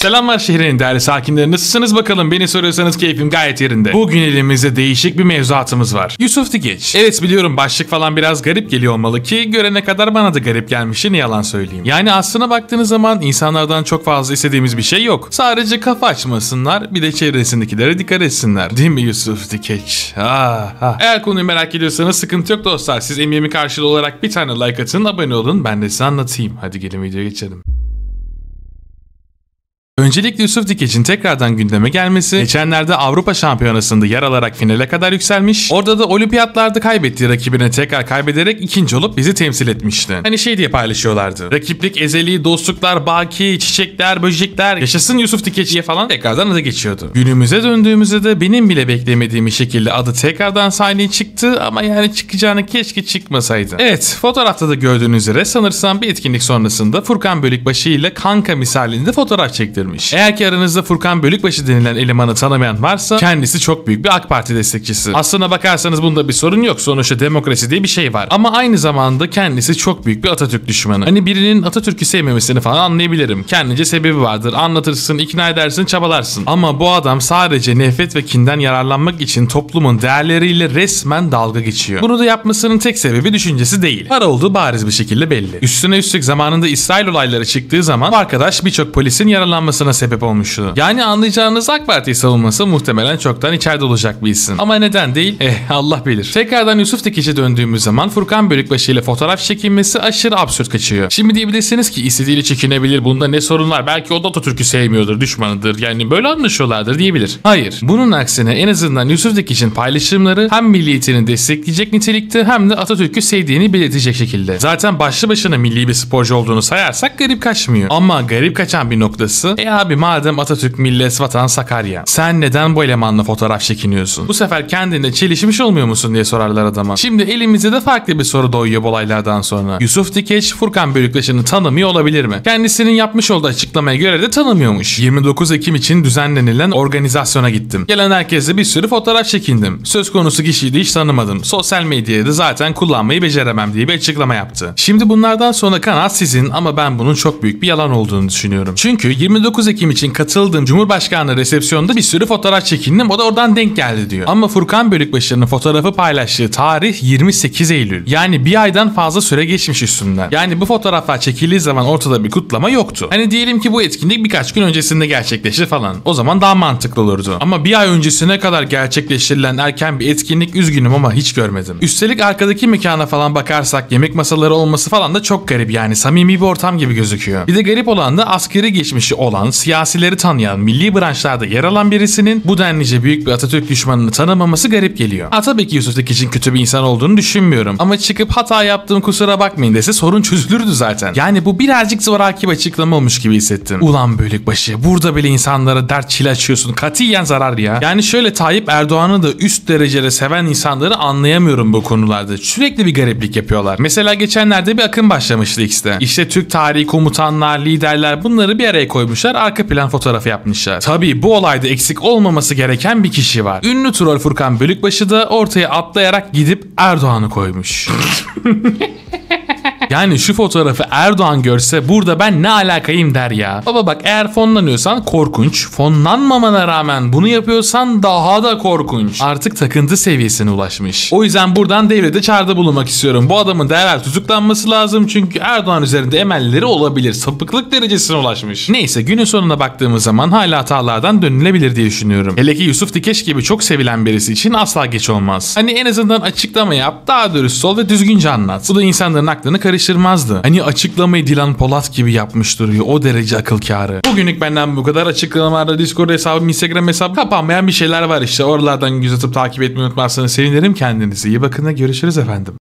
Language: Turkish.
Selamlar şehrin değerli sakinleri, nasılsınız bakalım? Beni soruyorsanız keyfim gayet yerinde. Bugün elimizde değişik bir mevzuatımız var. Yusuf Dikeç. Evet biliyorum, başlık falan biraz garip geliyor olmalı ki görene kadar bana da garip gelmişti, ne yalan söyleyeyim. Yani aslına baktığınız zaman insanlardan çok fazla istediğimiz bir şey yok. Sadece kafa açmasınlar, bir de çevresindekilere dikkat etsinler. Değil mi Yusuf Dikeç? Eğer konuyu merak ediyorsanız sıkıntı yok dostlar. Siz emeğimi karşılığı olarak bir tane like atın, abone olun, ben de size anlatayım. Hadi gelin videoya geçelim. Öncelikle Yusuf Dikeç'in tekrardan gündeme gelmesi, geçenlerde Avrupa Şampiyonası'nda yer alarak finale kadar yükselmiş, orada da olimpiyatlarda kaybettiği rakibine tekrar kaybederek ikinci olup bizi temsil etmişti. Hani şey diye paylaşıyorlardı: rakiplik, ezeli, dostluklar, baki, çiçekler, böcekler, yaşasın Yusuf Dikeç diye falan tekrardan adı geçiyordu. Günümüze döndüğümüzde de benim bile beklemediğim şekilde adı tekrardan sahneye çıktı ama yani çıkacağını keşke çıkmasaydı. Evet, fotoğrafta da gördüğünüz üzere sanırsam bir etkinlik sonrasında Furkan Bölükbaşı ile kanka misalinde fotoğraf çektirmiş. Eğer ki aranızda Furkan Bölükbaşı denilen elemanı tanımayan varsa, kendisi çok büyük bir AK Parti destekçisi. Aslına bakarsanız bunda bir sorun yok. Sonuçta demokrasi diye bir şey var. Ama aynı zamanda kendisi çok büyük bir Atatürk düşmanı. Hani birinin Atatürk'ü sevmemesini falan anlayabilirim. Kendince sebebi vardır. Anlatırsın, ikna edersin, çabalarsın. Ama bu adam sadece nefret ve kinden yararlanmak için toplumun değerleriyle resmen dalga geçiyor. Bunu da yapmasının tek sebebi düşüncesi değil. Para olduğu bariz bir şekilde belli. Üstüne üstlük zamanında İsrail olayları çıktığı zaman bu arkadaş birçok polisin yaralanmasına sebep olmuştu. Yani anlayacağınız AK Parti'yi savunması muhtemelen çoktan içeride olacak bir isim. Ama neden değil? Allah bilir. Tekrardan Yusuf Dikeç'e döndüğümüz zaman Furkan Bölükbaşı ile fotoğraf çekilmesi aşırı absürt kaçıyor. Şimdi diyebilirsiniz ki istediğiyle çekinebilir, bunda ne sorun var? Belki o da Atatürk'ü sevmiyordur, düşmanıdır. Yani böyle anlaşıyorlardır diyebilir. Hayır. Bunun aksine en azından Yusuf Dikeç'in paylaşımları hem milliyetini destekleyecek nitelikte hem de Atatürk'ü sevdiğini belirtecek şekilde. Zaten başlı başına milli bir sporcu olduğunu sayarsak garip kaçmıyor. Ama garip kaçan bir noktası, abi madem Atatürk, millet, vatan, Sakarya, sen neden bu elemanla fotoğraf çekiniyorsun? Bu sefer kendine çelişmiş olmuyor musun diye sorarlar adama. Şimdi elimizde de farklı bir soru doğuyor bu olaylardan sonra. Yusuf Dikeç Furkan Bölükbaşı'nı tanımıyor olabilir mi? Kendisinin yapmış olduğu açıklamaya göre de tanımıyormuş. 29 Ekim için düzenlenilen organizasyona gittim. Gelen herkesle bir sürü fotoğraf çekindim. Söz konusu kişiyi de hiç tanımadım. Sosyal medyayı da zaten kullanmayı beceremem diye bir açıklama yaptı. Şimdi bunlardan sonra kanaat sizin ama ben bunun çok büyük bir yalan olduğunu düşünüyorum. Çünkü 29 Ekim için katıldığım Cumhurbaşkanlığı resepsiyonunda bir sürü fotoğraf çekindim. O da oradan denk geldi diyor. Ama Furkan Bölükbaşı'nın fotoğrafı paylaştığı tarih 28 Eylül. Yani bir aydan fazla süre geçmiş üstünden. Yani bu fotoğraflar çekildiği zaman ortada bir kutlama yoktu. Hani diyelim ki bu etkinlik birkaç gün öncesinde gerçekleşti falan. O zaman daha mantıklı olurdu. Ama bir ay öncesine kadar gerçekleştirilen erken bir etkinlik, üzgünüm ama hiç görmedim. Üstelik arkadaki mekana falan bakarsak yemek masaları olması falan da çok garip, yani samimi bir ortam gibi gözüküyor. Bir de garip olan da askeri geçmişi olan, siyasileri tanıyan, milli branşlarda yer alan birisinin bu denlice büyük bir Atatürk düşmanını tanımaması garip geliyor. Tabii ki Yusuf Dikeç'in kötü bir insan olduğunu düşünmüyorum. Ama çıkıp hata yaptığım, kusura bakmayın dese sorun çözülürdü zaten. Yani bu birazcık zoraki bir açıklama olmuş gibi hissettim. Ulan Bölükbaşı, burada bile insanlara dert çile açıyorsun. Katiyen zarar ya. Yani şöyle, Tayyip Erdoğan'ı da üst derecede seven insanları anlayamıyorum bu konularda. Sürekli bir gariplik yapıyorlar. Mesela geçenlerde bir akım başlamıştı X'te. İşte Türk tarihi komutanlar, liderler, bunları bir araya koymuşlar. Arka plan fotoğrafı yapmışlar. Tabii bu olayda eksik olmaması gereken bir kişi var. Ünlü troll Furkan Bölükbaşı da ortaya atlayarak gidip Erdoğan'ı koymuş. Yani şu fotoğrafı Erdoğan görse burada ben ne alakayım der ya. Baba bak, eğer fonlanıyorsan korkunç. Fonlanmamana rağmen bunu yapıyorsan daha da korkunç. Artık takıntı seviyesine ulaşmış. O yüzden buradan devlete çağrıda bulunmak istiyorum. Bu adamın derhal tutuklanması lazım çünkü Erdoğan üzerinde emelleri olabilir. Sapıklık derecesine ulaşmış. Neyse, günün sonuna baktığımız zaman hala hatalardan dönülebilir diye düşünüyorum. Hele ki Yusuf Dikeç gibi çok sevilen birisi için asla geç olmaz. Hani en azından açıklama yap, daha dürüst ol ve düzgünce anlat. Bu da insanların aklını karıştırmazdı. Hani açıklamayı Dilan Polat gibi yapmış duruyor. O derece akıl kârı. Bugünlük benden bu kadar. Açıklamalarda Discord hesabım, Instagram hesabım, kapanmayan bir şeyler var işte. Oralardan göz atıp takip etmeyi unutmazsanız sevinirim. Kendinize iyi bakın ve görüşürüz efendim.